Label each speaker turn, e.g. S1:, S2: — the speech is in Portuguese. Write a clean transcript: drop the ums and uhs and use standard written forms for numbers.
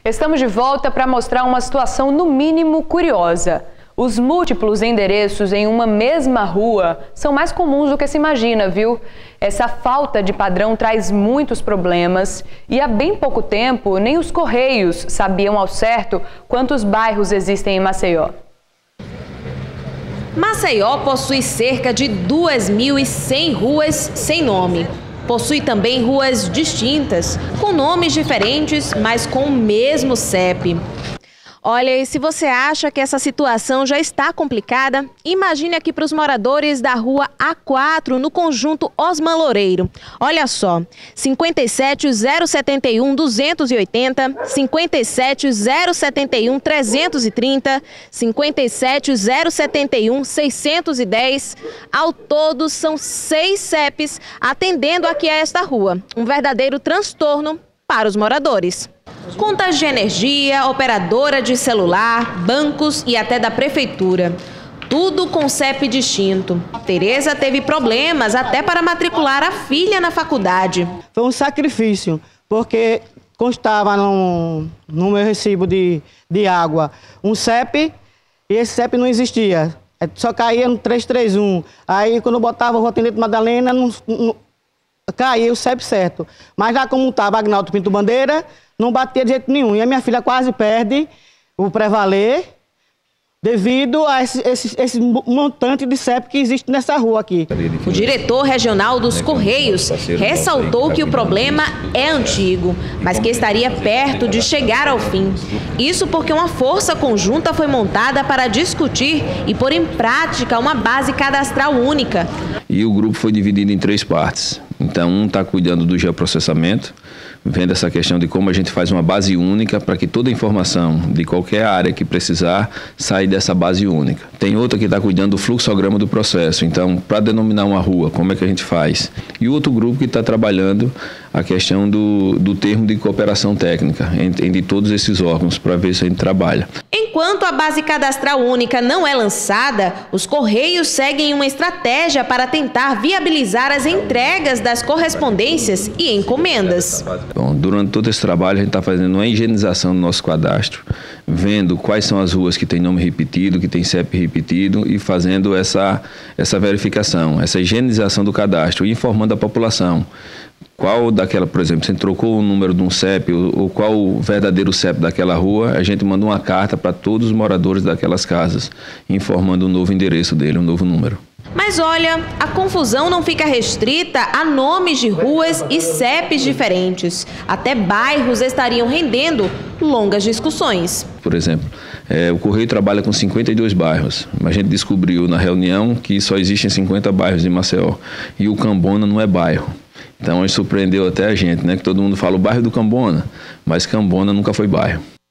S1: Estamos de volta para mostrar uma situação no mínimo curiosa. Os múltiplos endereços em uma mesma rua são mais comuns do que se imagina, viu? Essa falta de padrão traz muitos problemas e há bem pouco tempo nem os Correios sabiam ao certo quantos bairros existem em Maceió.
S2: Maceió possui cerca de 2.100 ruas sem nome. Possui também ruas distintas, com nomes diferentes, mas com o mesmo CEP. Olha, e se você acha que essa situação já está complicada, imagine aqui para os moradores da rua A4, no conjunto Osman Loureiro. Olha só, 57.071.280, 57.071.330, 57.071.610. Ao todo, são 6 CEPs atendendo aqui a esta rua. Um verdadeiro transtorno para os moradores. Contas de energia, operadora de celular, bancos e até da prefeitura. Tudo com CEP distinto. Tereza teve problemas até para matricular a filha na faculdade.
S3: Foi um sacrifício, porque constava no meu recibo de água um CEP e esse CEP não existia. Só caía no 331. Aí quando eu botava o Rua Tenente Madalena, não caía o CEP certo. Mas lá como estava Agnaldo Pinto Bandeira, não batia de jeito nenhum. E a minha filha quase perde o pré-valer devido a esse montante de CEP que existe nessa rua aqui.
S2: O diretor regional dos Correios ressaltou que o problema é antigo, mas que estaria perto de chegar ao fim. Isso porque uma força conjunta foi montada para discutir e pôr em prática uma base cadastral única.
S4: E o grupo foi dividido em 3 partes. Então, um está cuidando do geoprocessamento, vendo essa questão de como a gente faz uma base única para que toda a informação de qualquer área que precisar saia dessa base única. Tem outra que está cuidando do fluxograma do processo. Então, para denominar uma rua, como é que a gente faz? E outro grupo que está trabalhando a questão do termo de cooperação técnica entre todos esses órgãos, para ver se a gente trabalha.
S2: Enquanto a base cadastral única não é lançada, os Correios seguem uma estratégia para tentar viabilizar as entregas das correspondências e encomendas.
S4: Bom, durante todo esse trabalho, a gente está fazendo uma higienização do nosso cadastro, vendo quais são as ruas que têm nome repetido, que tem CEP repetido e fazendo essa verificação, essa higienização do cadastro e informando a população. Qual daquela, por exemplo, você trocou o número de um CEP ou qual o verdadeiro CEP daquela rua, a gente manda uma carta para todos os moradores daquelas casas, informando o novo endereço dele, um novo número.
S2: Mas olha, a confusão não fica restrita a nomes de ruas e CEPs diferentes. Até bairros estariam rendendo longas discussões.
S4: Por exemplo, o Correio trabalha com 52 bairros. A gente descobriu na reunião que só existem 50 bairros em Maceió. E o Cambona não é bairro. Então, isso surpreendeu até a gente, né? Que todo mundo fala o bairro do Cambona, mas Cambona nunca foi bairro.